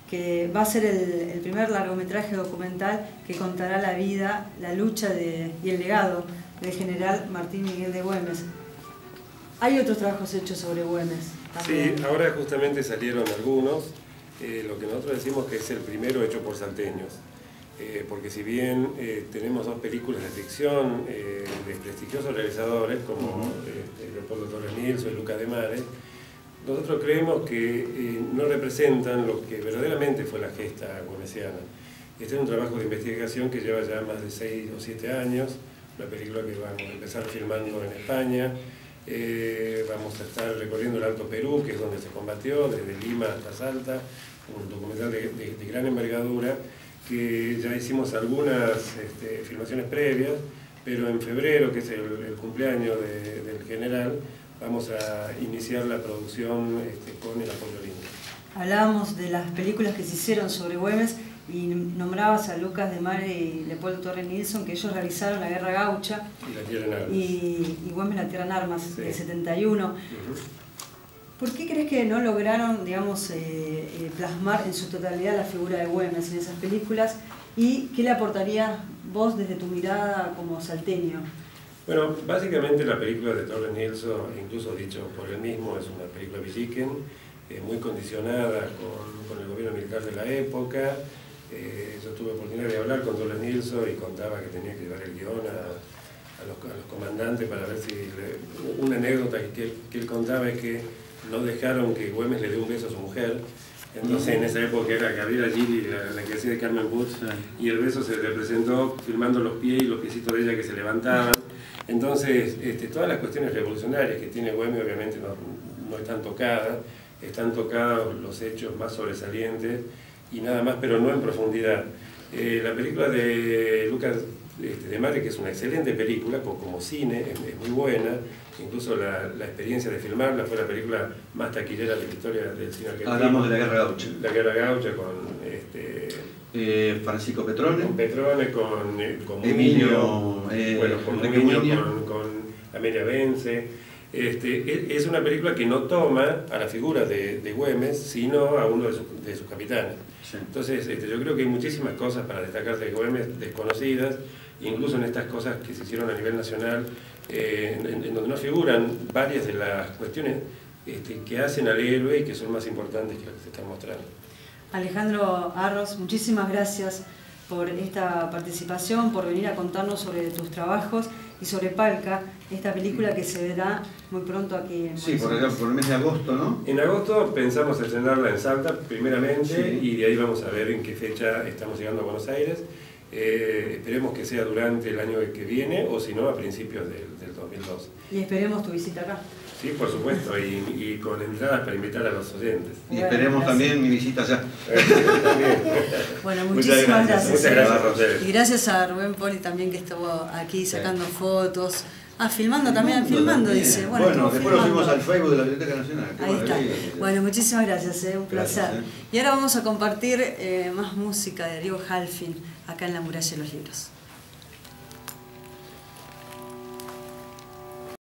que va a ser el primer largometraje documental que contará la vida, la lucha y el legado del general Martín Miguel de Güemes. Hay otros trabajos hechos sobre Güemes también. Sí, ahora justamente salieron algunos, lo que nosotros decimos que es el primero hecho por salteños. Porque si bien tenemos dos películas de ficción de prestigiosos realizadores como Leopoldo Torres Nilsson y Lucas de Mare, nosotros creemos que no representan lo que verdaderamente fue la gesta güemesiana. Este es un trabajo de investigación que lleva ya más de 6 o 7 años, una película que vamos a empezar filmando en España. Vamos a estar recorriendo el Alto Perú, que es donde se combatió, desde Lima hasta Salta, un documental de gran envergadura, que ya hicimos algunas filmaciones previas, pero en febrero, que es el cumpleaños del general, vamos a iniciar la producción con el apoyo lindo. Hablábamos de las películas que se hicieron sobre Güemes y nombrabas a Lucas de Mare y Leopoldo Torres Nilsson, que ellos realizaron La Guerra Gaucha y La Tierra en Armas. Y Güemes, La Tierra en Armas, Sí. del 71. ¿Por qué crees que no lograron, digamos, plasmar en su totalidad la figura de Güemes en esas películas? ¿Y qué le aportarías vos desde tu mirada como salteño? Bueno, básicamente la película de Torres Nilsson, incluso dicho por él mismo, es una película villiquen, muy condicionada con el gobierno militar de la época. Yo tuve oportunidad de hablar con Torres Nilsson y contaba que tenía que llevar el guión a los comandantes para ver si... Una anécdota que él contaba es que no dejaron que Güemes le dé un beso a su mujer. Entonces en esa época era Gabriela Gili, la que hacía de Carmen Puig, y el beso se representó filmando los pies y los piecitos de ella que se levantaban. Entonces todas las cuestiones revolucionarias que tiene Güemes obviamente no están tocadas los hechos más sobresalientes y nada más, pero no en profundidad. La película de Lucas de Mare, que es una excelente película, como cine, es muy buena. Incluso la experiencia de filmarla fue la película más taquillera de la historia del cine argentino. Hablamos de La Guerra Gaucha. La Guerra Gaucha con Francisco Petrone. Con Petrone, con Emilio, con Amelia Bence. Es una película que no toma a la figura de Güemes, sino a uno de sus capitanes. Sí. Entonces, yo creo que hay muchísimas cosas para destacar de Güemes desconocidas, incluso en estas cosas que se hicieron a nivel nacional, en donde no figuran varias de las cuestiones que hacen al héroe y que son más importantes que las que se están mostrando. Alejandro Arros, muchísimas gracias por esta participación, por venir a contarnos sobre tus trabajos y sobre Palca, esta película que se verá muy pronto aquí en Sí, por el mes de agosto, ¿no? En agosto pensamos estrenarla en Salta, primeramente, sí. Y de ahí vamos a ver en qué fecha estamos llegando a Buenos Aires. Esperemos que sea durante el año que viene, o si no, a principios del 2012. Y esperemos tu visita acá. Sí, por supuesto, y con entradas para invitar a los oyentes. Y esperemos también mi visita allá. Bueno, muchísimas gracias. Muchas gracias a ustedes. Y gracias a Rubén Poli también, que estuvo aquí sacando fotos. Filmando también, dice. Bueno, después lo subimos al Facebook de la Biblioteca Nacional. Ahí está. Bueno, muchísimas gracias, un placer. Gracias. Y ahora vamos a compartir más música de Diego Halfin acá en La Muralla de los Libros.